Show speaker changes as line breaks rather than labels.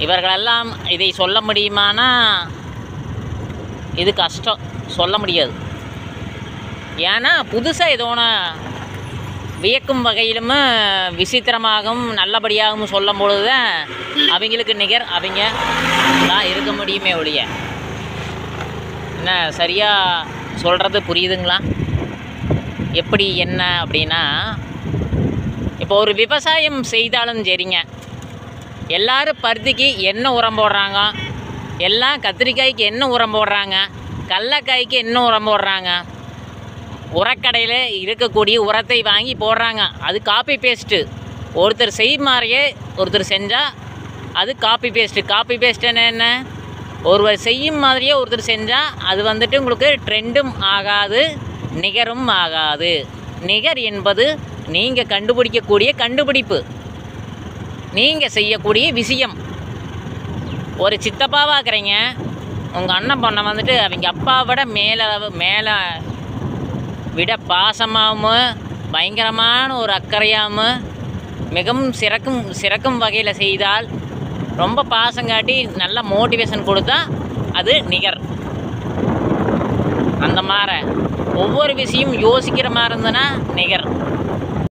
இவர்களெல்லாம் இதை சொல்ல முடியுமானா இது கஷ்டம், சொல்ல முடியாது. ஏன்னா புதுசாக ஏதோ ஒன்று வியக்கும் வகையிலும் விசித்திரமாகவும் நல்லபடியாகவும் சொல்லும் பொழுது தான் அவங்களுக்கு நிகர் அவங்க தான் இருக்க முடியுமே ஒழிய. என்ன சரியாக சொல்கிறது புரியுதுங்களா? எப்படி என்ன அப்படின்னா, இப்போ ஒரு விவசாயம் செய்தாலும் சரிங்க, எல்லோரும் பருத்திக்கு என்ன உரம் போடுறாங்க, எல்லாம் கத்திரிக்காய்க்கு என்ன உரம் போடுறாங்க, கடலக்காய்க்கு என்ன உரம் போடுறாங்க, உரக்கடையில் இருக்கக்கூடிய உரத்தை வாங்கி போடுறாங்க. அது காப்பி பேஸ்ட்டு. ஒருத்தர் செய்மாறையே ஒருத்தர் செஞ்சால் அது காப்பி பேஸ்ட்டு. காப்பி பேஸ்ட்டுன்னு என்ன? ஒருவர் செய்யும் மாதிரியே ஒருத்தர் செஞ்சால் அது வந்துட்டு உங்களுக்கு ட்ரெண்டும் ஆகாது, நிகரும் ஆகாது. நிகர் என்பது நீங்கள் கண்டுபிடிக்கக்கூடிய கண்டுபிடிப்பு, நீங்கள் செய்யக்கூடிய விஷயம். ஒரு சித்தப்பாவாக்குறீங்க, உங்கள் அண்ணன் பொண்ணை வந்துட்டு அவங்க அப்பாவை விட மேலே விட பாசமாகவும் பயங்கரமான ஒரு அக்கறையாகவும் மிகவும் சிறக்கும் வகையில் செய்தால், ரொம்ப பாசம் காட்டி நல்ல மோட்டிவேஷன் கொடுத்தா அது நிகர். அந்த மாதிரி ஒவ்வொரு விஷயம் யோசிக்கிற மாதிரி இருந்ததுன்னா நிகர்.